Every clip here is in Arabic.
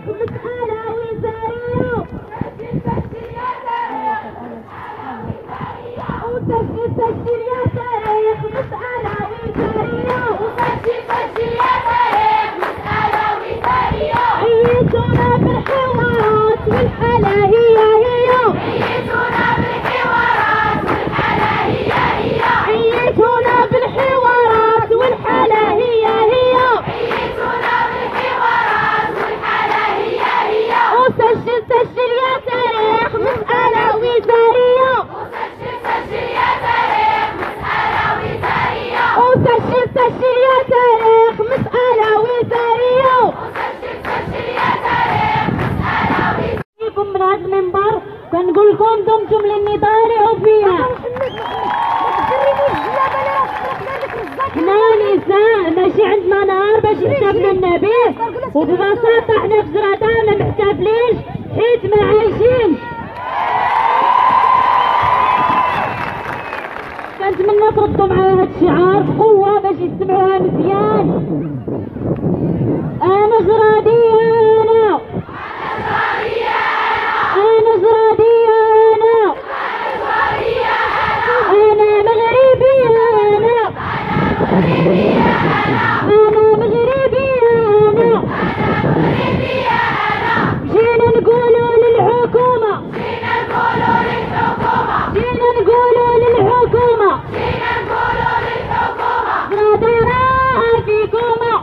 مسألة وزارية وسجل سجل يا تاريخ مسألة وزارية وسجل يا تاريخ مسألة وزارية عيشونا بالحوارات والحلا هي عيشونا بالحوارات والحلا هي عيشونا بالحوارات والحلا هي عيشونا بالحوارات والحلا هي وسجل سجل يا تاريخ مسألة وزارية وسجل يا تاريخ مسألة وزارية وسجل سجل يا تاريخ مسألة وزارية وسجل يا تاريخ مسألة وزارية فيكم من هذا المنبر كنقول لكم دمتم للنضال فيها. حنا نساء ماشي عندنا نهار باش نحتفلوا النبي، وببساطة حنا في زرادة ما محتفلينش حيت ما عايشينش. كنتمنى تردوا معايا هاد الشعار بقوة باش يسمعوها مزيان. أنا زرادية أنا زرادية أنا مغربية أنا مغربية جينا نقولوا للحكومة جينا نقولوا للحكومة زرادة راها فيكم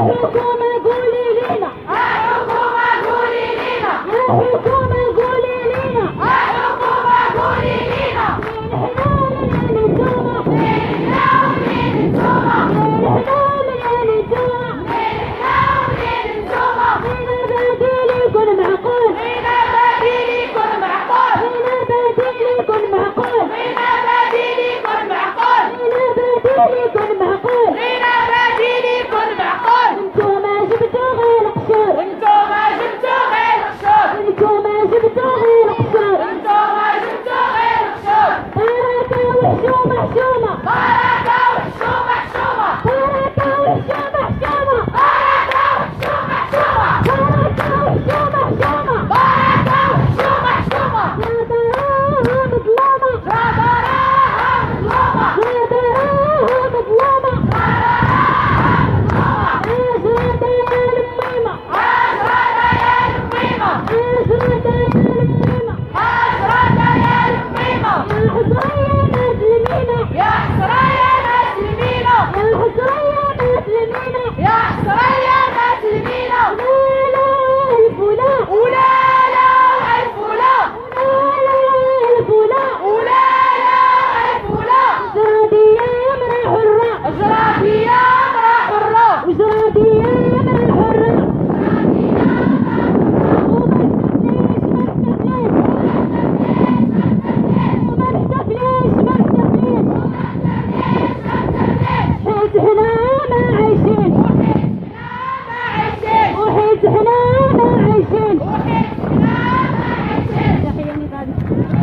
حكومة قولي لينا، يا حكومة قولي لينا، يا حكومة قولي لينا، يا حكومة قولي لينا، مين احنا ومين انتوما، مين احنا مين انتوما، مين احنا ومين انتوما، مين البديل يكون معقول، مين البديل يكون معقول، مين البديل يكون معقول، مين البديل يكون معقول، مين البديل يكون معقول، مين البديل يكون معقول. انتوما جبتوا غير قشور، انتوما جبتوا غير قشور، انتوما جبتوا غير قشور، انتوما جبتوا غير قشور. بركة وحشومة حشومة، بركة وحشومة حشومة، بركة وحشومة حشومة، بركة وحشومة حشومة، بركة وحشومة حشومة، بركة وحشومة حشومة. يا دراها مظلومة، لا دراها مظلومة، يا دراها مظلومة، أجرد يا الميمة، أجرد يا الميمة، أجرد يا الميمة، أجرد يا الميمة. يا حصرية ناس لمينا، يا حسرية ناس لمينا، يا حصرية ناس لمينا، يا حسرية ناس لمينا. لا ألف ولا، ولا لا ألف ولا، لا ألف ولا، ولا لا ألف ولا. أجرادية مرا حرة، أجرابية مرا حرة، أجرادية مرا حرة، وما نحتفليش، ما نحتفليش، حيت حنا ما عايشين، ما عايشين، وحيت حنا ما عايشين. وحيدنا ما عايشين. تحية نضالي.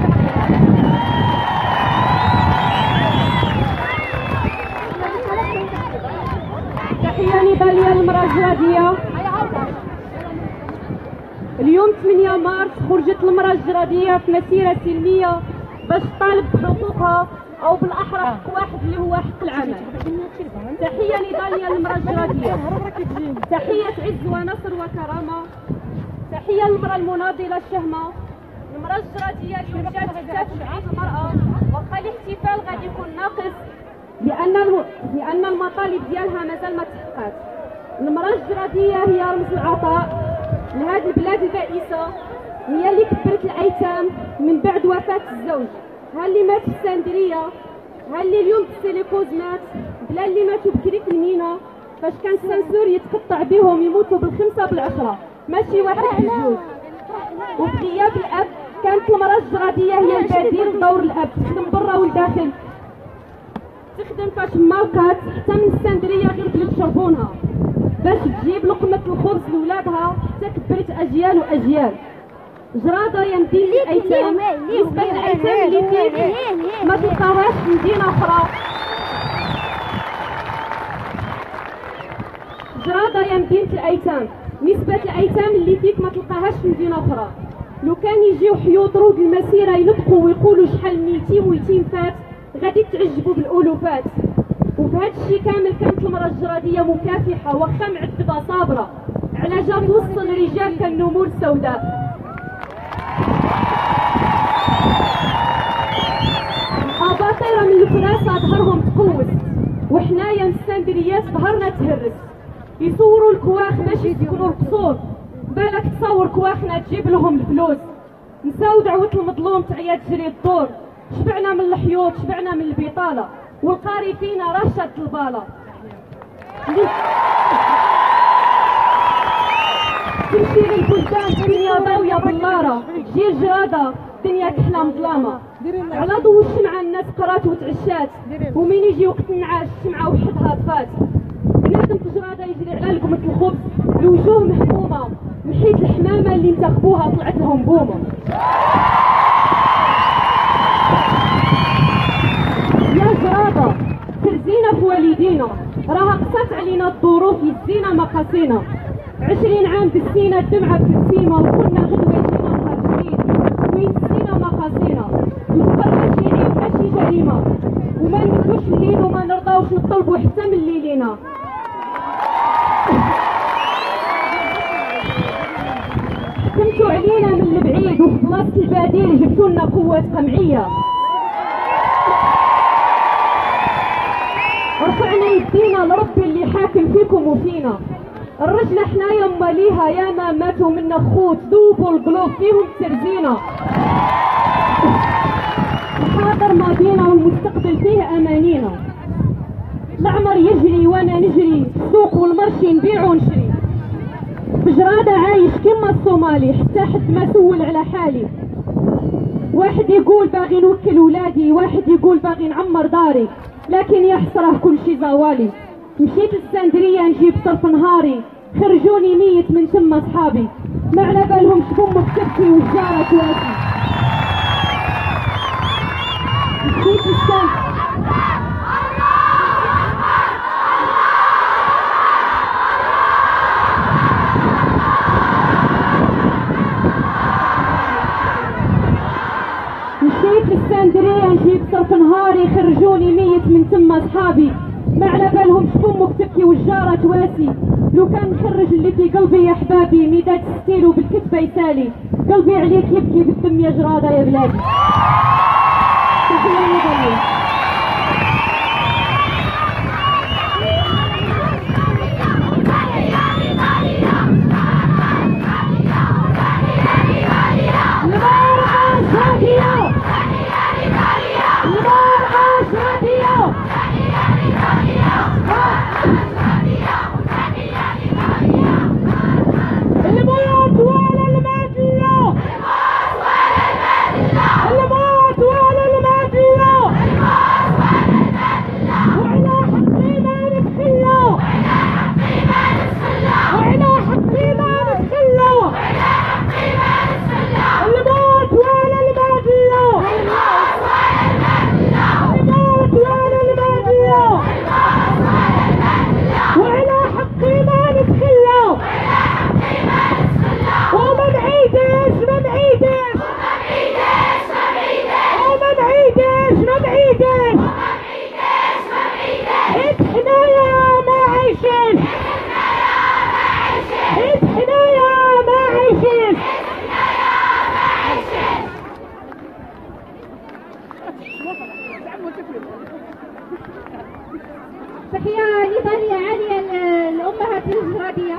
تحية نضالية للمرأة الجرادية. اليوم 8 مارس خرجت المرأة الجرادية في مسيرة سلمية باش تطالب بحقوقها أو بالأحرى حق واحد اللي هو حق العمل. تحية نضالية للمرأة الجرادية. تحية عز ونصر وكرامة. تحية للمرأة المناضلة الشهمة. المرأة الجرادية اليوم جات تحتفل بعيد المرأة، واخا الاحتفال غادي يكون ناقص لأن المطالب ديالها مازال ما تحققات. المرأة الجرادية هي رمز العطاء لهذه البلاد البائسة، هي اللي كبرت الأيتام من بعد وفاة الزوج، ها اللي مات في اسكندرية، ها اللي اليوم في السيليكوز مات، بلا اللي ماتوا بكري في المينا فاش كان السنسور يتقطع بهم يموتوا بالخمسة بالعشرة ماشي واحد بجوج. وفي غياب الأب كانت المرأة الجرادية هي البديل لدور الأب، تخدم برا والداخل، تخدم فاش ماركات حتى من اسكندرية غير بلاد شربونها باش تجيب لقمة الخبز لولادها، حتى كبرت أجيال وأجيال. جرادة يا مدينة الأيتام، نسبة الأيتام اللي فيك ما تلقاهاش في مدينة أخرى. جرادة يا مدينة الأيتام، نسبة الأيتام اللي فيك ما تلقاهاش في مدينة أخرى. لو كان يجيو حيوط رود المسيرة ينطقوا ويقولوا شحال من يتيم ويتيم فات غادي تعجبوا بالألوفات. وفي هذا الشيء كامل كانت المرأة الجرادية مكافحة واخا معذبة صابرة على جال وسط الرجال كالنمور السوداء. أباطرة من الفراسة ظهرهم تقوس، وحنايا من السندريات ظهرنا تهرس. يصوروا الكواخ باش يسكنوا القصور، بالك تصور كواخنا تجيب لهم الفلوس. نساو دعوة المظلوم تعيا تجري الدور، شبعنا من الحيوط شبعنا من البطالة، والقاري فينا راه شاد البالة. تمشي للبلدان الدنيا ضاوية بلارة، تجي الجرادة الدنيا تحلم ظلامة. على ضو الشمعة الناس قرات وتعشات، ومين يجي وقت النعاس الشمعة وحدها طفات. بنادم في جرادة يجري على لقمة الخبز، الوجوه محمومة محيط الحمامة اللي انتخبوها طلعت لهم بومة. يا جرادة ترزينا في والدينا، راها قصات علينا الظروف يزينا مقاسينا. 20 عام دسينا الدمعة بتبسيمة، وكنا غدوة جينا خارجين وين دسينا مقاسينا. الفقر ماشي عيب ماشي جريمة، وما نمدوش الليل وما نرضاوش نطلبوا حتى من ليلينا. حكمتوا علينا من البعيد وفي بلاصة البديل جبتوا لنا قوة قمعية. رفعنا يدينا لربي اللي حاكم فيكم وفينا، الرجلة حنايا ماليها ياما ماتوا منا خوت ذوبوا القلوب فيهم ترزينا. الحاضر ماضينا والمستقبل فيه امانينا. العمر يجري وانا نجري السوق والمرشي نبيع ونشري. بجرادة عايش كما الصومالي حتى حد ما سول على حالي. واحد يقول باغي نوكل ولادي، واحد يقول باغي نعمر داري، لكن يا حسره كل شي زوالي. مشيت للسندرية نجيب صرف نهاري، خرجوني ميت من ثم اصحابي، ما على بالهم شبم بكبتي والجارة تواسي. مشيت للسندرية نجيب صرف نهاري، خرجوني ميت من ثم اصحابي، ما على بالهم شكون مبتكي والجارة تواسي. لو كان نخرج اللي في قلبي يا حبابي، مداد ستيل وبالكتبة يسالي، قلبي عليك يبكي بالدم يا جرادة يا بلادي. تحية مدنية. تحية أيضا يا عالية الأمهات الجرادية.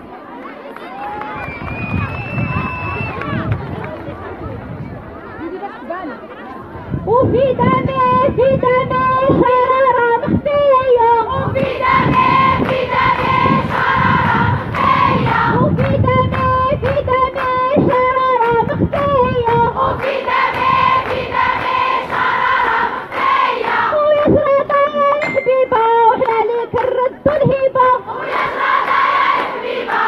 وفي دمي في دمي شرارة مخفية، وفي دمي في دمي شرارة مخفية، وفي دمي في دمي شرارة مخفية، وفي دمي في دمي شرارة مخفية. ويا شراطة يا الحبيبة وإحنا ليك نردو الهبة، ويا شراطة يا الحبيبة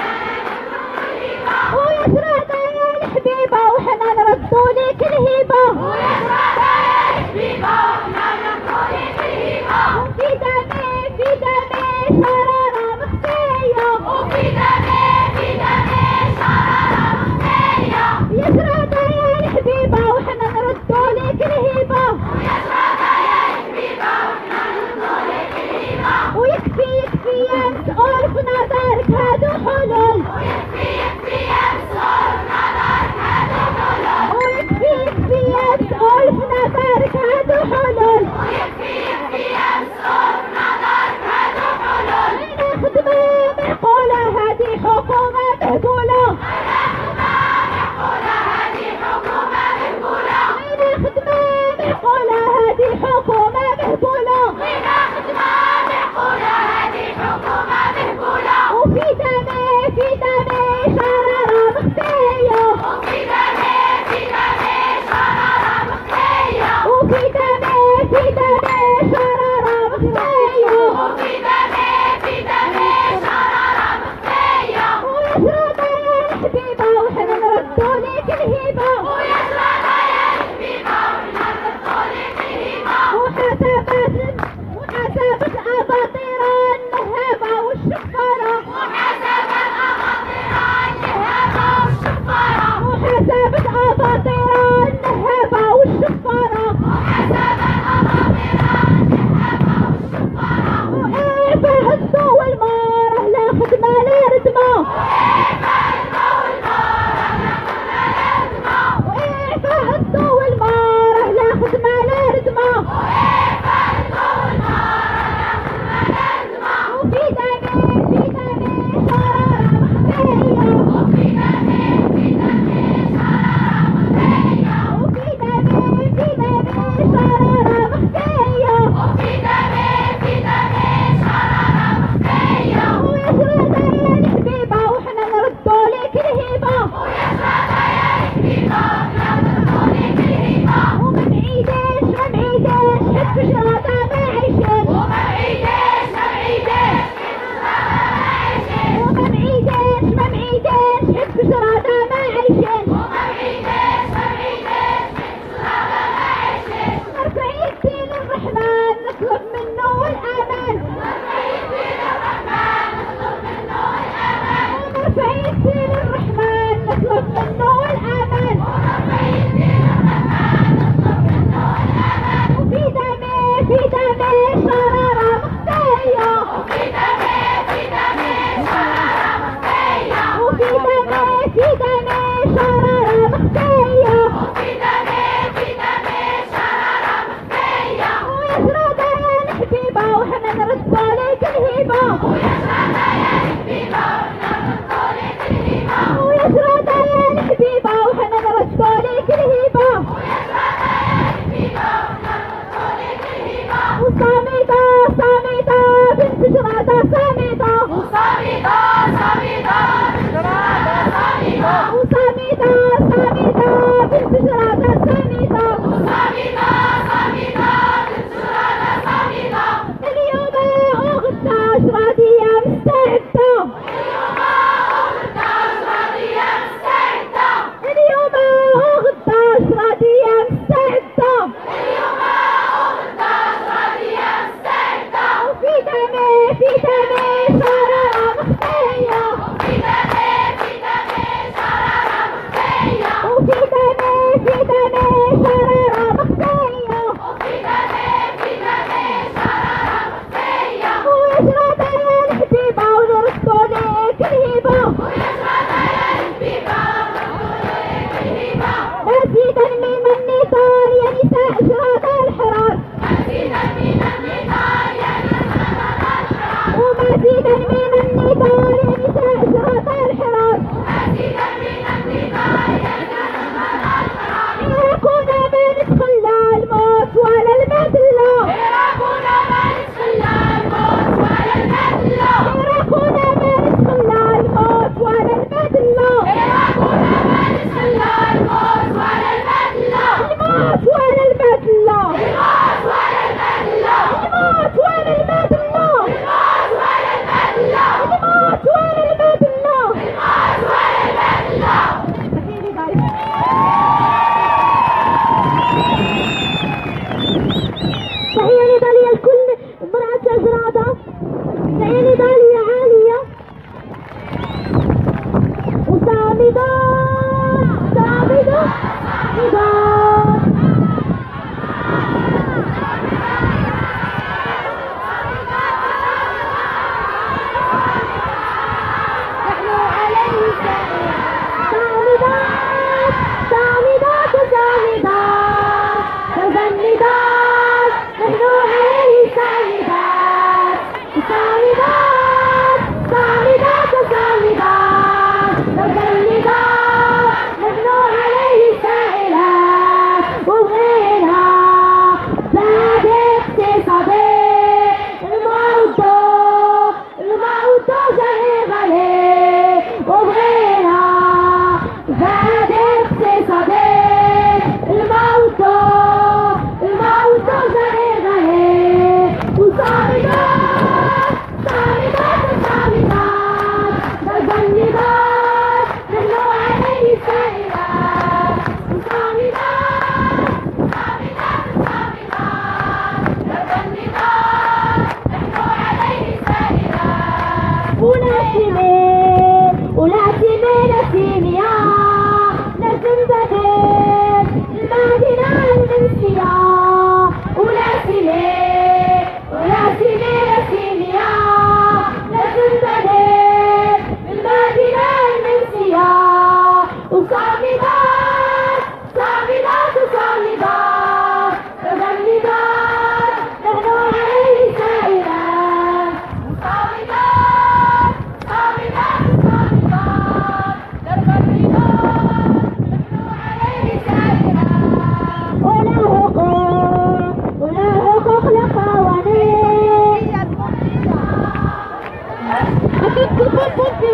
ويا شراطة يا الحبيبة وإحنا نردو ليك الهبة، ويا شراطة يا الحبيبة وإحنا نردو ليك الهبة. وفي دمي في دمي شرارة مخفية، وفي دمي في دمي شرارة مخفية. يا شراطة يا الحبيبة وإحنا نردو ليك الهبة، ويا شراطة يا الحبيبة وإحنا نردو ليك الهبة. ويكفي يكفي يا مسؤول في نظرك هادو حلول، ويكفي يكفي يا مسؤول في نظرك هادو حلول، ويكفي يكفي يا مسؤول في نظرك هادو حلول. ويكفي يكفي يا مسؤول في نظرك هادو حلول. هنا خدمة معقولة هادي حكومة مهبولة، هنا خدمة معقولة هادي حكومة مهبولة، وينا خدمة معقولة هادي حكومة مهبولة. وفي دمي في دمي شرارة مخفية، وفي دمي في دمي شرارة مخفية، وفي دمي في دمي شرارة مخفية، وفي دمي في دمي شرارة مخفية. ويا شراطة يا الحبيبة وإحنا نردو ليك الهبة، ويا شراطة يا الحبيبة وإحنا نردو ليك الهبة. وحسابت أباطير النهابة والشفارة، وحسب الأباطير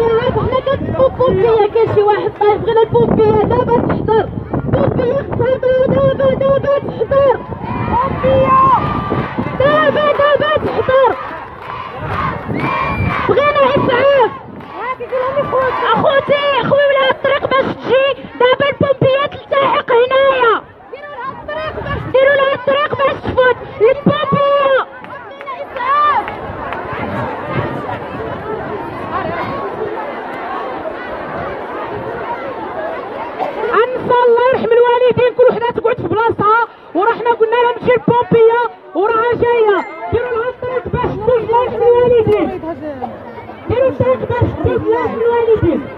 عارف حنا كنتسمو بومبيه، كاين شي واحد طايب بغينا البومبيه دابا تحضر، بومبيه خصها دابا تحضر، بومبيه دابا تحضر، بغينا اسعاف. اخوتي خوي ولا الطريق باش تجي دابا البومبيه تلتحق هنايا، ديروا لها الطريق باش تفوت البومبيه. انسى الله يرحم الوالدين، كل وحده تقعد في بلاصتها، وراه حنا قلنا لهم تجي البومبيه وراها جايه، ديروا لها الطريق باش تفوت. الله يرحم الوالدين، ديروا الطريق باش تفوت. الله يرحم الوالدين.